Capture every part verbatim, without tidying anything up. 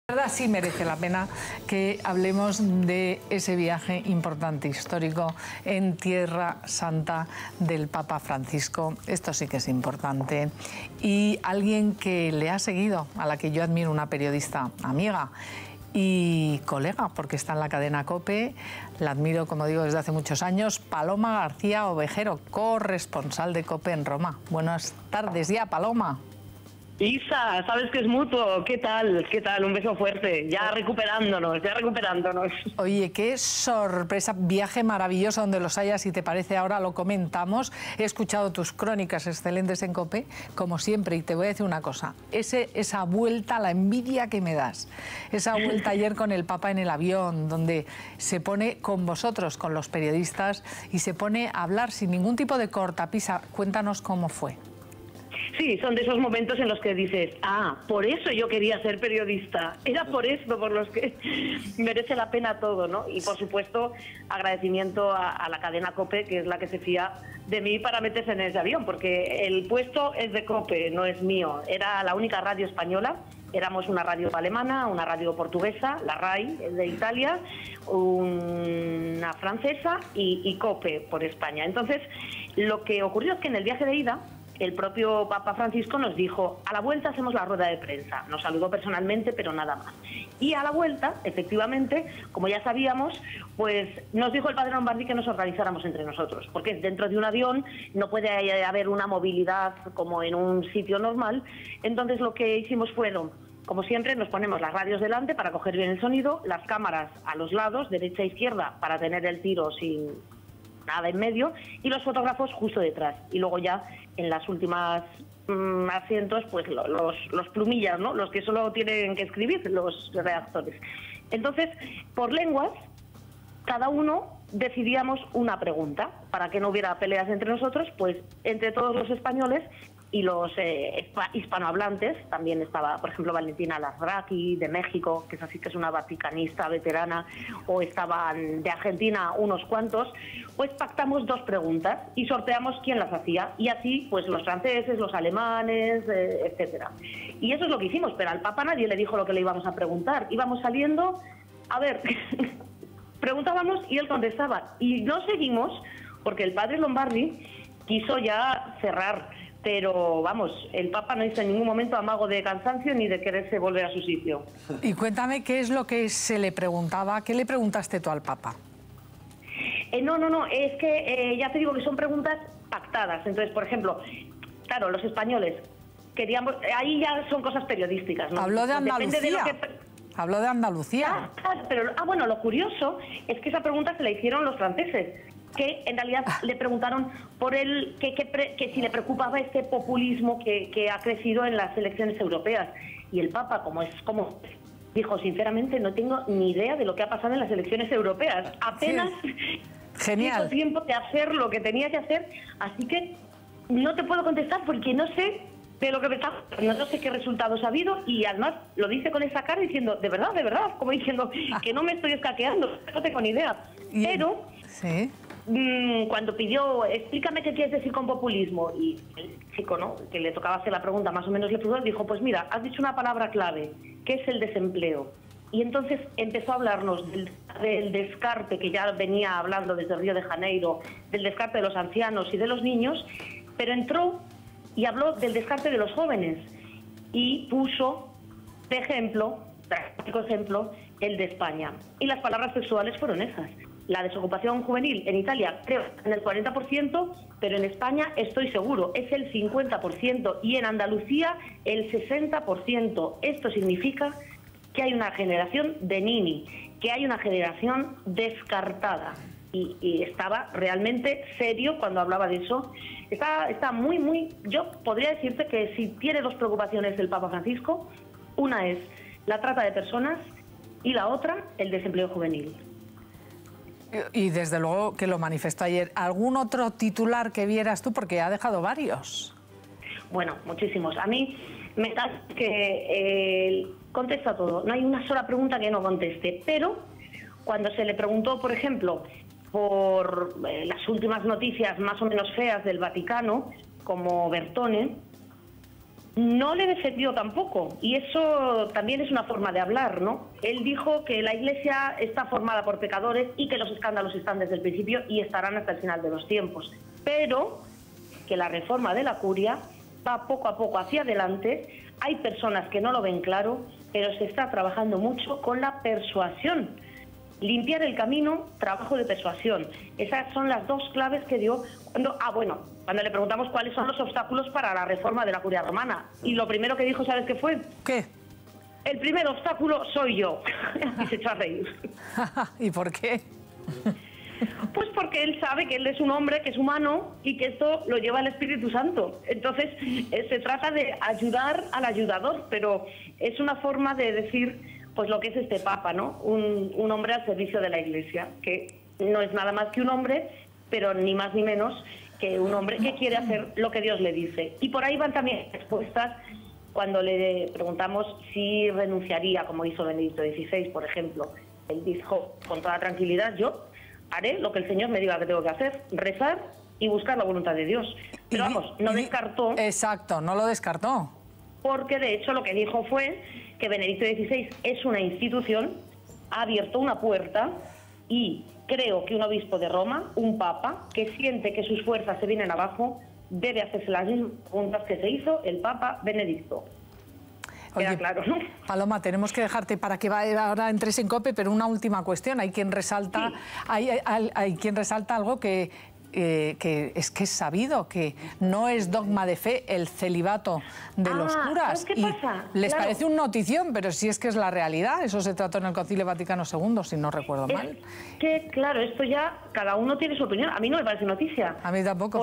La verdad sí merece la pena que hablemos de ese viaje importante histórico en Tierra Santa del Papa Francisco. Esto sí que es importante. Y alguien que le ha seguido, a la que yo admiro, una periodista amiga y colega, porque está en la cadena COPE, la admiro, como digo, desde hace muchos años, Paloma García Ovejero, corresponsal de COPE en Roma. Buenas tardes ya, Paloma. Isa, sabes que es mutuo. ¿Qué tal? ¿Qué tal? Un beso fuerte. Ya recuperándonos, ya recuperándonos. Oye, qué sorpresa, viaje maravilloso donde los hayas, si te parece, ahora lo comentamos. He escuchado tus crónicas excelentes en COPE, como siempre, y te voy a decir una cosa. Ese, esa vuelta, la envidia que me das, esa vuelta ayer con el Papa en el avión, donde se pone con vosotros, con los periodistas, y se pone a hablar sin ningún tipo de cortapisa. Cuéntanos cómo fue. Sí, son de esos momentos en los que dices, ah, por eso yo quería ser periodista, era por esto por los que merece la pena todo, ¿no? Y por supuesto, agradecimiento a, a la cadena COPE, que es la que se fía de mí para meterse en ese avión, porque el puesto es de COPE, no es mío. Era la única radio española, éramos una radio alemana, una radio portuguesa, la RAI de Italia, una francesa y, y COPE por España. Entonces, lo que ocurrió es que en el viaje de ida, el propio Papa Francisco nos dijo, a la vuelta hacemos la rueda de prensa. Nos saludó personalmente, pero nada más. Y a la vuelta, efectivamente, como ya sabíamos, pues nos dijo el padre Lombardi que nos organizáramos entre nosotros, porque dentro de un avión no puede haber una movilidad como en un sitio normal. Entonces lo que hicimos fueron, como siempre, nos ponemos las radios delante para coger bien el sonido, las cámaras a los lados, derecha e izquierda, para tener el tiro sin nada en medio, y los fotógrafos justo detrás. Y luego ya en las últimas mmm, asientos, pues lo, los, los plumillas, ¿no? Los que solo tienen que escribir, los redactores. Entonces, por lenguas, cada uno decidíamos una pregunta, para que no hubiera peleas entre nosotros, pues entre todos los españoles y los eh, hispanohablantes. También estaba, por ejemplo, Valentina Lazraki de México, que es así que es una vaticanista veterana, o estaban de Argentina unos cuantos. Pues pactamos dos preguntas y sorteamos quién las hacía, y así pues los franceses, los alemanes, eh, etcétera. Y eso es lo que hicimos, pero al Papa nadie le dijo lo que le íbamos a preguntar. Íbamos saliendo, a ver, preguntábamos y él contestaba, y no seguimos porque el padre Lombardi quiso ya cerrar. Pero, vamos, el Papa no hizo en ningún momento amago de cansancio ni de quererse volver a su sitio. Y cuéntame qué es lo que se le preguntaba, ¿qué le preguntaste tú al Papa? Eh, no, no, no, es que eh, ya te digo que son preguntas pactadas. Entonces, por ejemplo, claro, los españoles queríamos... Ahí ya son cosas periodísticas, ¿no? Habló de Andalucía. De lo que... Habló de Andalucía. Ah, ah, pero, ah, bueno, lo curioso es que esa pregunta se la hicieron los franceses, que en realidad ah. le preguntaron por el que, que, pre, que si le preocupaba este populismo que, que ha crecido en las elecciones europeas. Y el Papa, como es como dijo, sinceramente no tengo ni idea de lo que ha pasado en las elecciones europeas. Apenas sí. Genial. tuvo tiempo de hacer lo que tenía que hacer, así que no te puedo contestar porque no sé de lo que me está, no sé qué resultados ha habido, y además lo dice con esa cara diciendo, de verdad, de verdad, como diciendo ah. que no me estoy escaqueando, no tengo ni idea. Y, pero ¿sí? mmm, cuando pidió, explícame qué quieres decir con populismo, y el chico, ¿no?, que le tocaba hacer la pregunta, más o menos le pudo, dijo, pues mira, has dicho una palabra clave, que es el desempleo. Y entonces empezó a hablarnos del, del descarte, que ya venía hablando desde Río de Janeiro, del descarte de los ancianos y de los niños, pero entró y habló del descarte de los jóvenes y puso de ejemplo, práctico ejemplo, el de España. Y las palabras sexuales fueron esas. La desocupación juvenil en Italia creo en el cuarenta por ciento, pero en España estoy seguro, es el cincuenta por ciento, y en Andalucía el sesenta por ciento. Esto significa que hay una generación de nini, que hay una generación descartada. Y, y estaba realmente serio cuando hablaba de eso. Está, está muy, muy... Yo podría decirte que si tiene dos preocupaciones el Papa Francisco, una es la trata de personas y la otra el desempleo juvenil. Y desde luego que lo manifestó ayer. ¿Algún otro titular que vieras tú? Porque ha dejado varios. Bueno, muchísimos. A mí me da que eh, contesta todo. No hay una sola pregunta que no conteste. Pero cuando se le preguntó, por ejemplo, por eh, las últimas noticias más o menos feas del Vaticano, como Bertone, no le defendió tampoco, y eso también es una forma de hablar, ¿no? Él dijo que la Iglesia está formada por pecadores y que los escándalos están desde el principio y estarán hasta el final de los tiempos, pero que la reforma de la curia va poco a poco hacia adelante. Hay personas que no lo ven claro, pero se está trabajando mucho con la persuasión. Limpiar el camino, trabajo de persuasión. Esas son las dos claves que dio cuando, ah, bueno, cuando le preguntamos cuáles son los obstáculos para la reforma de la curia romana. Y lo primero que dijo, ¿sabes qué fue? ¿Qué? El primer obstáculo soy yo. Y se echó a reír. ¿Y por qué? Pues porque él sabe que él es un hombre, que es humano y que esto lo lleva el Espíritu Santo. Entonces, eh, se trata de ayudar al ayudador, pero es una forma de decir pues lo que es este Papa, ¿no? Un, un hombre al servicio de la Iglesia, que no es nada más que un hombre, pero ni más ni menos que un hombre que quiere hacer lo que Dios le dice. Y por ahí van también respuestas cuando le preguntamos si renunciaría, como hizo Benedicto dieciséis, por ejemplo. Él dijo con toda tranquilidad, yo haré lo que el Señor me diga que tengo que hacer, rezar y buscar la voluntad de Dios. Pero vamos, no descartó... Exacto, no lo descartó. Porque de hecho lo que dijo fue que Benedicto dieciséis es una institución, ha abierto una puerta y creo que un obispo de Roma, un papa, que siente que sus fuerzas se vienen abajo, debe hacerse las mismas preguntas que se hizo el Papa Benedicto. Queda Oye, claro, ¿no? Paloma, tenemos que dejarte para que ahora entres en COPE, pero una última cuestión. Hay quien resalta, Sí. hay, hay, hay quien resalta algo que, eh, que es que es sabido, que no es dogma de fe el celibato de Ah, los curas. ¿sabes qué Y pasa? les Claro. parece un notición, pero si es que es la realidad. Eso se trató en el Concilio Vaticano segundo, si no recuerdo mal. Es que, claro, esto ya cada uno tiene su opinión. A mí no me parece noticia. A mí tampoco.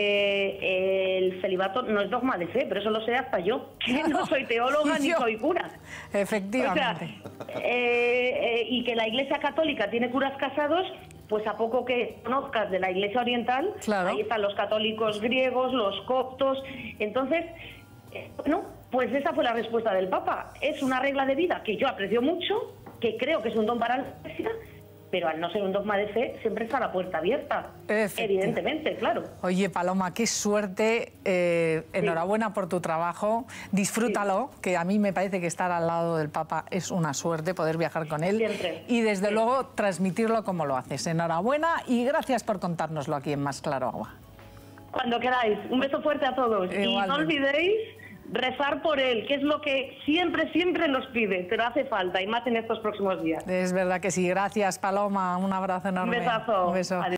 Porque el celibato no es dogma de fe, pero eso lo sé hasta yo, que no soy teóloga ni Yo. soy cura. Efectivamente. O sea, eh, eh, y que la Iglesia Católica tiene curas casados, pues a poco que conozcas de la Iglesia Oriental, Claro. ahí están los católicos griegos, los coptos. Entonces, eh, bueno, pues esa fue la respuesta del Papa. Es una regla de vida que yo aprecio mucho, que creo que es un don para la Iglesia, pero al no ser un dogma de fe, siempre está la puerta abierta. Evidentemente, claro. Oye, Paloma, qué suerte. Eh, Sí. enhorabuena por tu trabajo. Disfrútalo, que a mí me parece que estar al lado del Papa es una suerte, poder viajar con él. Siempre. Y desde Sí. luego transmitirlo como lo haces. Enhorabuena y gracias por contárnoslo aquí en Más Claro Agua. Cuando queráis. Un beso fuerte a todos. Y no Igualmente. olvidéis rezar por él, que es lo que siempre, siempre nos pide, pero hace falta, y más en estos próximos días. Es verdad que sí. Gracias, Paloma. Un abrazo enorme. Un besazo. Un beso. Adiós.